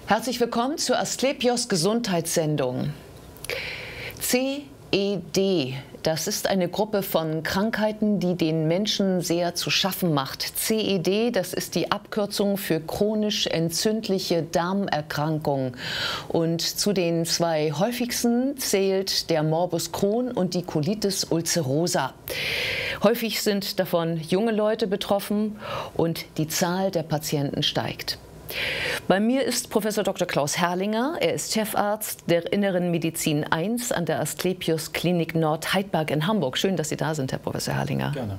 Herzlich willkommen zur Asklepios Gesundheitssendung. CED, das ist eine Gruppe von Krankheiten, die den Menschen sehr zu schaffen macht. CED, das ist die Abkürzung für chronisch entzündliche Darmerkrankungen. Und zu den zwei häufigsten zählt der Morbus Crohn und die Colitis ulcerosa. Häufig sind davon junge Leute betroffen und die Zahl der Patienten steigt. Bei mir ist Professor Dr. Klaus Herrlinger. Er ist Chefarzt der Inneren Medizin 1 an der Asklepios Klinik Nordheidberg in Hamburg. Schön, dass Sie da sind, Herr Professor Herrlinger. Gerne.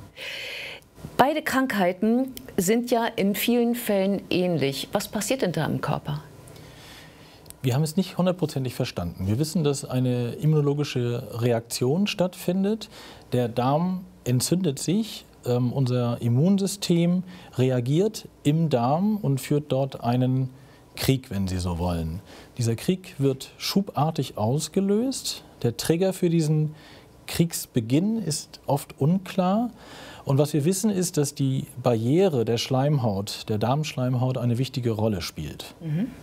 Beide Krankheiten sind ja in vielen Fällen ähnlich. Was passiert denn da im Körper? Wir haben es nicht hundertprozentig verstanden. Wir wissen, dass eine immunologische Reaktion stattfindet. Der Darm entzündet sich. Unser Immunsystem reagiert im Darm und führt dort einen Krieg, wenn Sie so wollen. Dieser Krieg wird schubartig ausgelöst. Der Trigger für diesen Kriegsbeginn ist oft unklar. Und was wir wissen, ist, dass die Barriere der Schleimhaut, der Darmschleimhaut, eine wichtige Rolle spielt.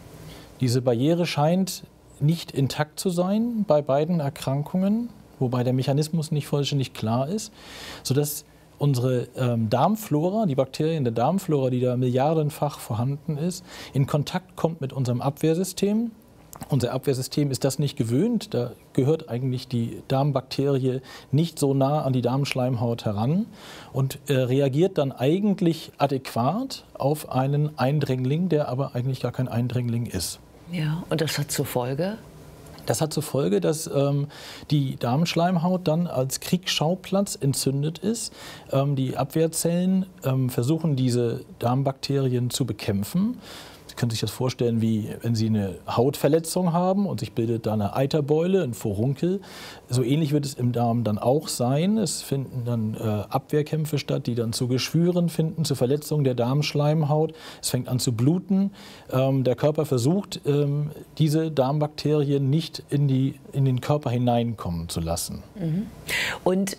Diese Barriere scheint nicht intakt zu sein bei beiden Erkrankungen, wobei der Mechanismus nicht vollständig klar ist, sodass unsere Darmflora, die Bakterien der Darmflora, die da milliardenfach vorhanden ist, in Kontakt kommt mit unserem Abwehrsystem. Unser Abwehrsystem ist das nicht gewöhnt. Da gehört eigentlich die Darmbakterie nicht so nah an die Darmschleimhaut heran und reagiert dann eigentlich adäquat auf einen Eindringling, der aber eigentlich gar kein Eindringling ist. Ja, und das hat zur Folge? Das hat zur Folge, dass die Darmschleimhaut dann als Kriegsschauplatz entzündet ist. Die Abwehrzellen versuchen, diese Darmbakterien zu bekämpfen. Sie können sich das vorstellen, wie wenn Sie eine Hautverletzung haben und sich bildet da eine Eiterbeule, ein Furunkel. So ähnlich wird es im Darm dann auch sein. Es finden dann Abwehrkämpfe statt, die dann zu Geschwüren finden, zu Verletzungen der Darmschleimhaut. Es fängt an zu bluten. Der Körper versucht, diese Darmbakterien nicht in den Körper hineinkommen zu lassen. Und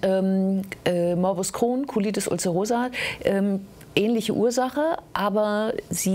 Morbus Crohn, Colitis ulcerosa, ähnliche Ursache, aber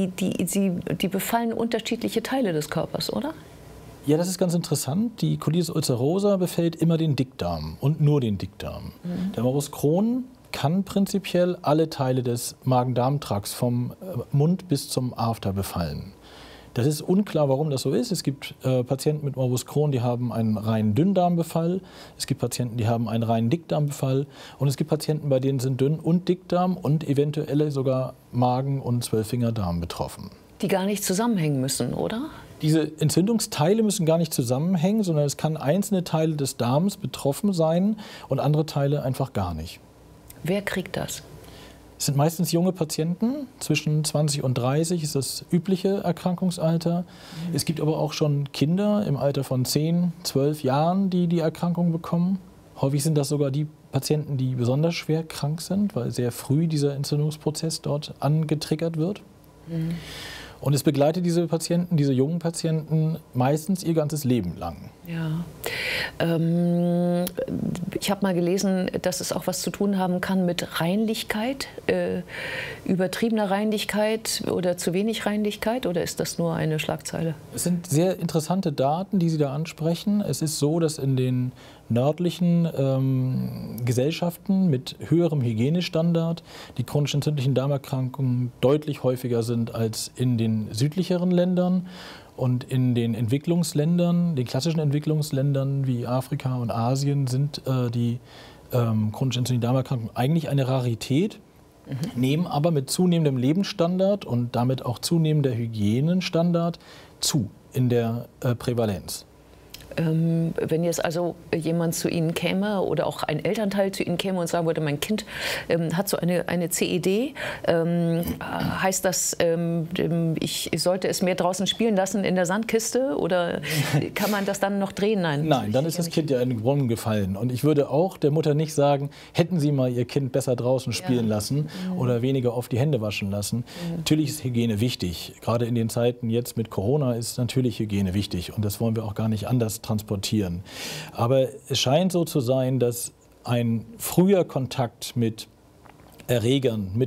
die befallen unterschiedliche Teile des Körpers, oder? Ja, das ist ganz interessant. Die Colitis ulcerosa befällt immer den Dickdarm und nur den Dickdarm. Der Morbus Crohn kann prinzipiell alle Teile des Magen-Darm-Trakts vom Mund bis zum After befallen. Das ist unklar, warum das so ist. Es gibt Patienten mit Morbus Crohn, die haben einen reinen Dünndarmbefall. Es gibt Patienten, die haben einen reinen Dickdarmbefall. Und es gibt Patienten, bei denen sind Dünn- und Dickdarm und eventuell sogar Magen- und Zwölffingerdarm betroffen. Die gar nicht zusammenhängen müssen, oder? Diese Entzündungsteile müssen gar nicht zusammenhängen, sondern es kann einzelne Teile des Darms betroffen sein und andere Teile einfach gar nicht. Wer kriegt das? Es sind meistens junge Patienten, zwischen 20 und 30 ist das übliche Erkrankungsalter. Es gibt aber auch schon Kinder im Alter von 10, 12 Jahren, die die Erkrankung bekommen. Häufig sind das sogar die Patienten, die besonders schwer krank sind, weil sehr früh dieser Entzündungsprozess dort angetriggert wird. Und es begleitet diese Patienten, diese jungen Patienten, meistens ihr ganzes Leben lang. Ja. Ich habe mal gelesen, dass es auch was zu tun haben kann mit Reinlichkeit, übertriebener Reinlichkeit oder zu wenig Reinlichkeit, oder ist das nur eine Schlagzeile? Es sind sehr interessante Daten, die Sie da ansprechen. Es ist so, dass in den nördlichen Gesellschaften mit höherem Hygienestandard die chronisch entzündlichen Darmerkrankungen deutlich häufiger sind als in den südlicheren Ländern. Und in den Entwicklungsländern, den klassischen Entwicklungsländern wie Afrika und Asien, sind die chronisch entzündlichen Darmerkrankungen eigentlich eine Rarität, nehmen aber mit zunehmendem Lebensstandard und damit auch zunehmender Hygienenstandard zu in der Prävalenz. Wenn jetzt also jemand zu Ihnen käme oder auch ein Elternteil zu Ihnen käme und sagen würde, mein Kind hat so eine CED, heißt das, ich sollte es mehr draußen spielen lassen in der Sandkiste, oder kann man das dann noch drehen? Nein, dann ist das Kind ja in den Brunnen gefallen. Und ich würde auch der Mutter nicht sagen, hätten Sie mal Ihr Kind besser draußen spielen lassen oder weniger oft die Hände waschen lassen. Natürlich ist Hygiene wichtig. Gerade in den Zeiten jetzt mit Corona ist natürlich Hygiene wichtig. Und das wollen wir auch gar nicht anders transportieren. Aber es scheint so zu sein, dass ein früher Kontakt mit Erregern, mit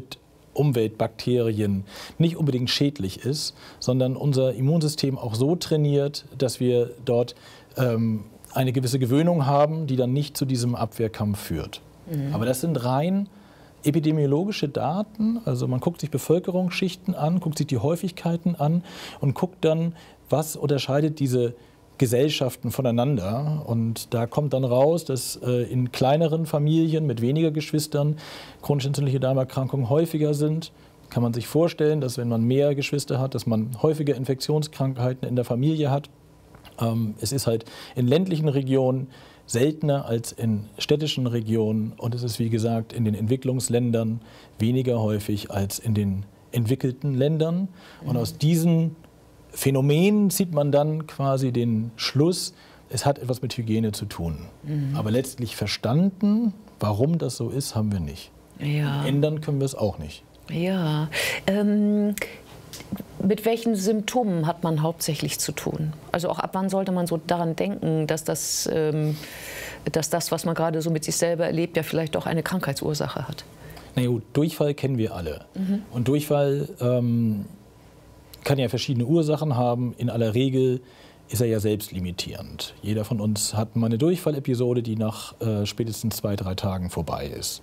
Umweltbakterien nicht unbedingt schädlich ist, sondern unser Immunsystem auch so trainiert, dass wir dort eine gewisse Gewöhnung haben, die dann nicht zu diesem Abwehrkampf führt. Aber das sind rein epidemiologische Daten, also man guckt sich Bevölkerungsschichten an, guckt sich die Häufigkeiten an und guckt dann, was unterscheidet diese Gesellschaften voneinander. Und da kommt dann raus, dass in kleineren Familien mit weniger Geschwistern chronisch entzündliche Darmerkrankungen häufiger sind. Kann man sich vorstellen, dass wenn man mehr Geschwister hat, dass man häufiger Infektionskrankheiten in der Familie hat. Es ist halt in ländlichen Regionen seltener als in städtischen Regionen und es ist, wie gesagt, in den Entwicklungsländern weniger häufig als in den entwickelten Ländern. Und aus diesen Phänomenen zieht man dann quasi den Schluss, es hat etwas mit Hygiene zu tun. Aber letztlich verstanden, warum das so ist, haben wir nicht. Ja. Ändern können wir es auch nicht. Ja. Mit welchen Symptomen hat man hauptsächlich zu tun? Also auch ab wann sollte man so daran denken, dass das, was man gerade so mit sich selber erlebt, ja vielleicht auch eine Krankheitsursache hat? Na gut, Durchfall kennen wir alle. Und Durchfall kann ja verschiedene Ursachen haben. In aller Regel ist er ja selbstlimitierend. Jeder von uns hat mal eine Durchfallepisode, die nach spätestens 2, 3 Tagen vorbei ist.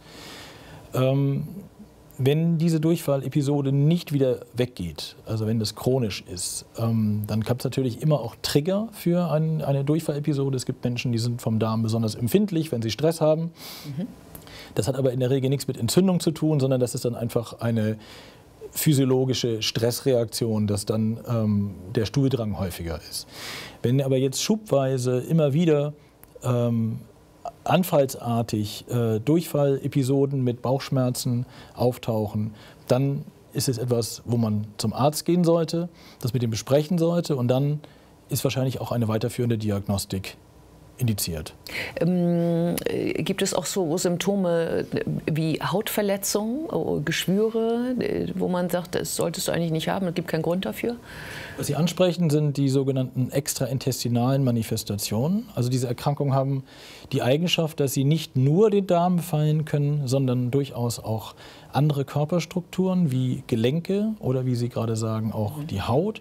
Wenn diese Durchfallepisode nicht wieder weggeht, also wenn das chronisch ist, dann gab es natürlich immer auch Trigger für eine Durchfallepisode. Es gibt Menschen, die sind vom Darm besonders empfindlich, wenn sie Stress haben. Das hat aber in der Regel nichts mit Entzündung zu tun, sondern das ist dann einfach eine physiologische Stressreaktion, dass dann der Stuhldrang häufiger ist. Wenn aber jetzt schubweise immer wieder anfallsartig Durchfallepisoden mit Bauchschmerzen auftauchen, dann ist es etwas, wo man zum Arzt gehen sollte, das mit ihm besprechen sollte und dann ist wahrscheinlich auch eine weiterführende Diagnostik indiziert. Gibt es auch so Symptome wie Hautverletzungen, Geschwüre, wo man sagt, das solltest du eigentlich nicht haben, es gibt keinen Grund dafür? Was Sie ansprechen, sind die sogenannten extraintestinalen Manifestationen. Also diese Erkrankungen haben die Eigenschaft, dass sie nicht nur den Darm befallen können, sondern durchaus auch andere Körperstrukturen wie Gelenke oder wie Sie gerade sagen, auch die Haut.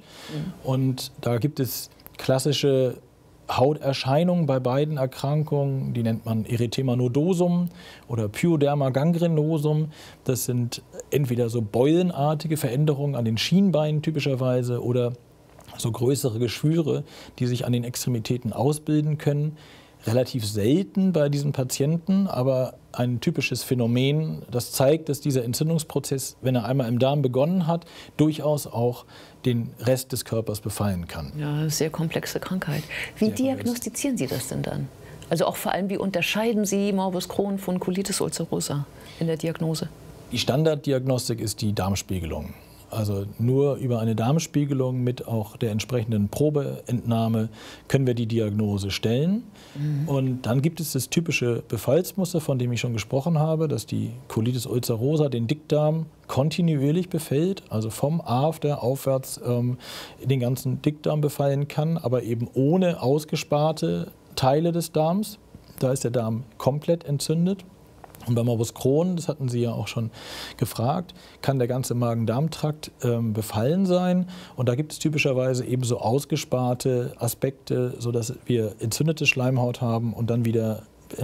Und da gibt es klassische Hauterscheinungen bei beiden Erkrankungen, die nennt man Erythema nodosum oder Pyoderma gangrenosum. Das sind entweder so beulenartige Veränderungen an den Schienbeinen typischerweise oder so größere Geschwüre, die sich an den Extremitäten ausbilden können. Relativ selten bei diesen Patienten, aber ein typisches Phänomen, das zeigt, dass dieser Entzündungsprozess, wenn er einmal im Darm begonnen hat, durchaus auch den Rest des Körpers befallen kann. Ja, sehr komplexe Krankheit. Wie diagnostizieren Sie das denn dann? Also auch vor allem, wie unterscheiden Sie Morbus Crohn von Colitis ulcerosa in der Diagnose? Die Standarddiagnostik ist die Darmspiegelung. Also nur über eine Darmspiegelung mit auch der entsprechenden Probeentnahme können wir die Diagnose stellen. Und dann gibt es das typische Befallsmuster, von dem ich schon gesprochen habe, dass die Colitis ulcerosa den Dickdarm kontinuierlich befällt, also vom After aufwärts den ganzen Dickdarm befallen kann, aber eben ohne ausgesparte Teile des Darms. Da ist der Darm komplett entzündet. Und bei Morbus Crohn, das hatten Sie ja auch schon gefragt, kann der ganze Magen-Darm-Trakt befallen sein. Und da gibt es typischerweise eben so ausgesparte Aspekte, sodass wir entzündete Schleimhaut haben und dann wieder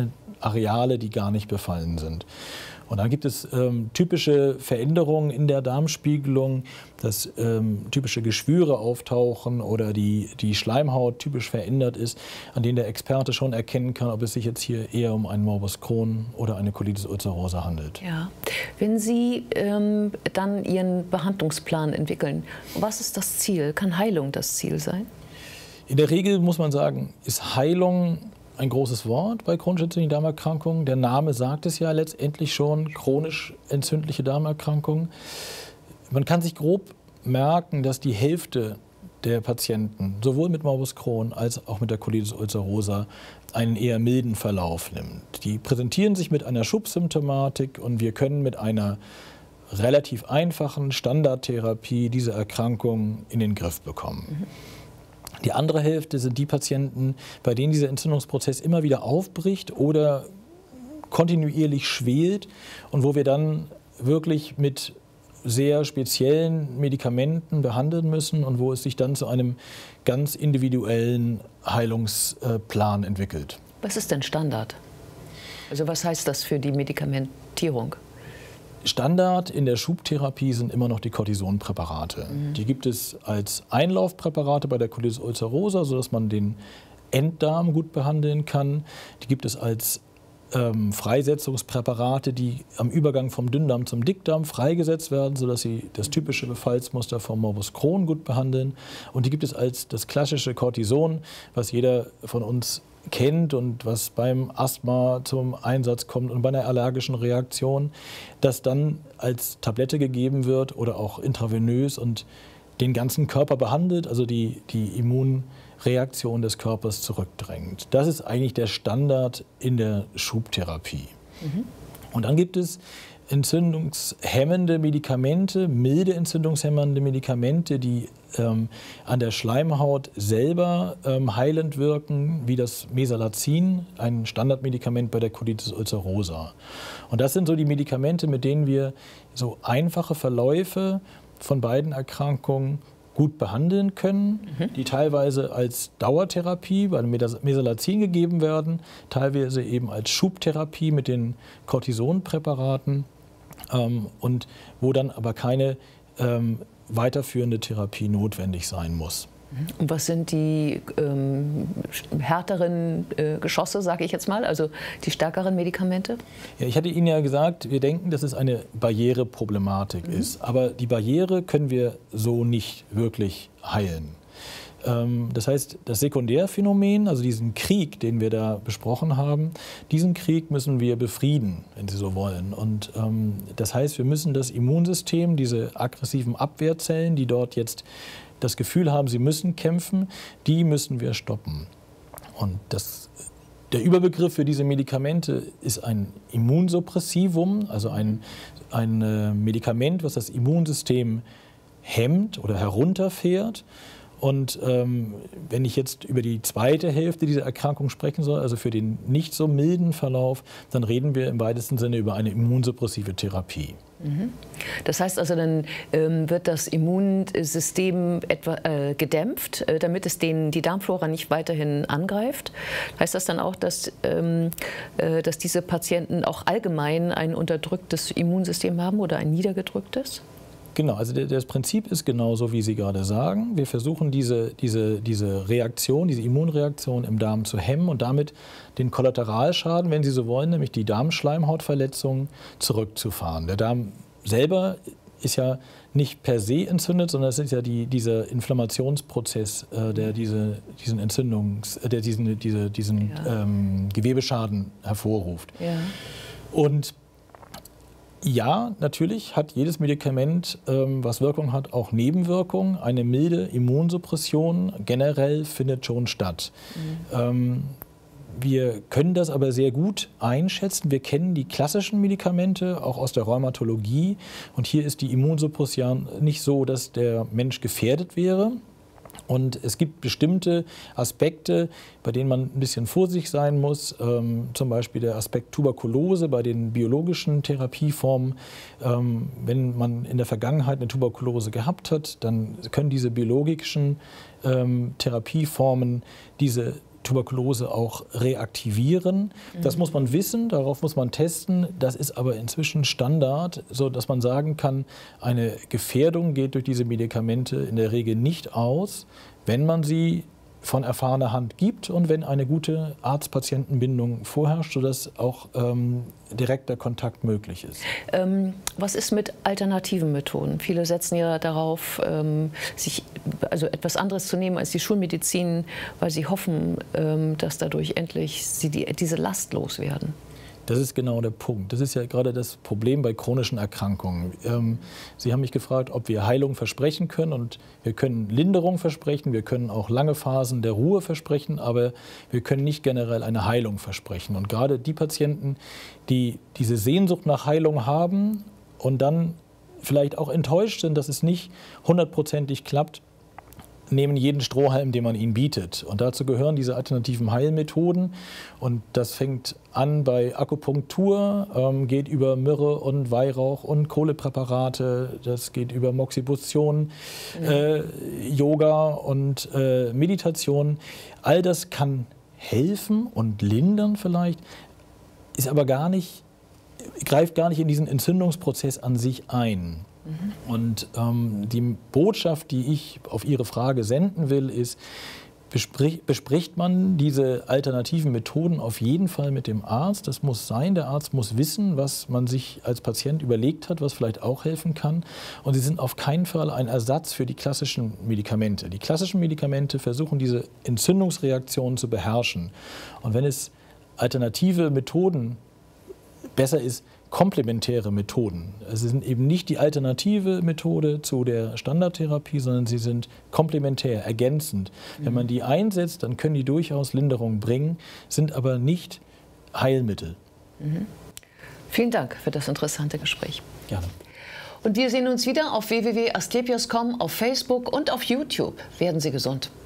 Areale, die gar nicht befallen sind. Und dann gibt es typische Veränderungen in der Darmspiegelung, dass typische Geschwüre auftauchen oder die Schleimhaut typisch verändert ist, an denen der Experte schon erkennen kann, ob es sich jetzt hier eher um einen Morbus Crohn oder eine Colitis ulcerosa handelt. Ja. Wenn Sie dann Ihren Behandlungsplan entwickeln, was ist das Ziel? Kann Heilung das Ziel sein? In der Regel muss man sagen, ist Heilung ein großes Wort bei chronisch entzündlichen Darmerkrankungen. Der Name sagt es ja letztendlich schon, chronisch entzündliche Darmerkrankungen. Man kann sich grob merken, dass die Hälfte der Patienten, sowohl mit Morbus Crohn als auch mit der Colitis ulcerosa, einen eher milden Verlauf nimmt. Die präsentieren sich mit einer Schubsymptomatik und wir können mit einer relativ einfachen Standardtherapie diese Erkrankung in den Griff bekommen. Die andere Hälfte sind die Patienten, bei denen dieser Entzündungsprozess immer wieder aufbricht oder kontinuierlich schwelt und wo wir dann wirklich mit sehr speziellen Medikamenten behandeln müssen und wo es sich dann zu einem ganz individuellen Heilungsplan entwickelt. Was ist denn Standard? Also was heißt das für die Medikamentierung? Standard in der Schubtherapie sind immer noch die Cortisonpräparate. Die gibt es als Einlaufpräparate bei der Colitis ulcerosa, sodass man den Enddarm gut behandeln kann. Die gibt es als Freisetzungspräparate, die am Übergang vom Dünndarm zum Dickdarm freigesetzt werden, sodass sie das typische Befallsmuster vom Morbus Crohn gut behandeln. Und die gibt es als das klassische Cortison, was jeder von uns kennt und was beim Asthma zum Einsatz kommt und bei einer allergischen Reaktion, das dann als Tablette gegeben wird oder auch intravenös und den ganzen Körper behandelt, also die Immunreaktion des Körpers zurückdrängt. Das ist eigentlich der Standard in der Schubtherapie. Und dann gibt es entzündungshemmende Medikamente, milde entzündungshemmende Medikamente, die an der Schleimhaut selber heilend wirken, wie das Mesalazin, ein Standardmedikament bei der Colitis ulcerosa. Und das sind so die Medikamente, mit denen wir so einfache Verläufe von beiden Erkrankungen gut behandeln können, die teilweise als Dauertherapie bei dem Mesalazin gegeben werden, teilweise eben als Schubtherapie mit den Cortisonpräparaten und wo dann aber keine weiterführende Therapie notwendig sein muss. Und was sind die härteren Geschosse, sage ich jetzt mal, also die stärkeren Medikamente? Ja, ich hatte Ihnen ja gesagt, wir denken, dass es eine Barriereproblematik ist. Aber die Barriere können wir so nicht wirklich heilen. Das heißt, das Sekundärphänomen, also diesen Krieg, den wir da besprochen haben, diesen Krieg müssen wir befrieden, wenn Sie so wollen. Und das heißt, wir müssen das Immunsystem, diese aggressiven Abwehrzellen, die dort jetzt das Gefühl haben, sie müssen kämpfen, die müssen wir stoppen. Und der Überbegriff für diese Medikamente ist ein Immunsuppressivum, also ein Medikament, was das Immunsystem hemmt oder herunterfährt. Und wenn ich jetzt über die zweite Hälfte dieser Erkrankung sprechen soll, also für den nicht so milden Verlauf, dann reden wir im weitesten Sinne über eine immunsuppressive Therapie. Das heißt also, dann wird das Immunsystem etwa gedämpft, damit es die Darmflora nicht weiterhin angreift. Heißt das dann auch, dass diese Patienten auch allgemein ein unterdrücktes Immunsystem haben oder ein niedergedrücktes? Genau, also das Prinzip ist genauso, wie Sie gerade sagen. Wir versuchen diese Reaktion, diese Immunreaktion im Darm zu hemmen und damit den Kollateralschaden, wenn Sie so wollen, nämlich die Darmschleimhautverletzung, zurückzufahren. Der Darm selber ist ja nicht per se entzündet, sondern es ist ja dieser Inflammationsprozess, der diesen Gewebeschaden hervorruft. Ja. Und ja, natürlich hat jedes Medikament, was Wirkung hat, auch Nebenwirkungen. Eine milde Immunsuppression generell findet schon statt. Wir können das aber sehr gut einschätzen. Wir kennen die klassischen Medikamente auch aus der Rheumatologie. Und hier ist die Immunsuppression nicht so, dass der Mensch gefährdet wäre. Und es gibt bestimmte Aspekte, bei denen man ein bisschen vorsichtig sein muss. Zum Beispiel der Aspekt Tuberkulose bei den biologischen Therapieformen. Wenn man in der Vergangenheit eine Tuberkulose gehabt hat, dann können diese biologischen Therapieformen diese Tuberkulose auch reaktivieren. Das muss man wissen, darauf muss man testen. Das ist aber inzwischen Standard, sodass man sagen kann, eine Gefährdung geht durch diese Medikamente in der Regel nicht aus, wenn man sie von erfahrener Hand gibt und wenn eine gute Arzt-Patienten-Bindung vorherrscht, sodass auch direkter Kontakt möglich ist. Was ist mit alternativen Methoden? Viele setzen ja darauf, sich etwas anderes zu nehmen als die Schulmedizin, weil sie hoffen, dass dadurch endlich diese Last loswerden. Das ist genau der Punkt. Das ist ja gerade das Problem bei chronischen Erkrankungen. Sie haben mich gefragt, ob wir Heilung versprechen können. Und wir können Linderung versprechen, wir können auch lange Phasen der Ruhe versprechen, aber wir können nicht generell eine Heilung versprechen. Und gerade die Patienten, die diese Sehnsucht nach Heilung haben und dann vielleicht auch enttäuscht sind, dass es nicht hundertprozentig klappt, nehmen jeden Strohhalm, den man ihnen bietet. Und dazu gehören diese alternativen Heilmethoden. Und das fängt an bei Akupunktur, geht über Myrrhe und Weihrauch und Kohlepräparate, das geht über Moxibustion, Yoga und Meditation. All das kann helfen und lindern vielleicht, ist aber greift gar nicht in diesen Entzündungsprozess an sich ein. Und die Botschaft, die ich auf Ihre Frage senden will, ist, bespricht man diese alternativen Methoden auf jeden Fall mit dem Arzt. Das muss sein. Der Arzt muss wissen, was man sich als Patient überlegt hat, was vielleicht auch helfen kann. Und sie sind auf keinen Fall ein Ersatz für die klassischen Medikamente. Die klassischen Medikamente versuchen, diese Entzündungsreaktionen zu beherrschen. Und wenn es alternative Methoden besser ist, komplementäre Methoden. Es sind eben nicht die alternative Methode zu der Standardtherapie, sondern sie sind komplementär, ergänzend. Wenn man die einsetzt, dann können die durchaus Linderung bringen, sind aber nicht Heilmittel. Vielen Dank für das interessante Gespräch. Gerne. Und wir sehen uns wieder auf www.asklepios.com, auf Facebook und auf YouTube. Werden Sie gesund.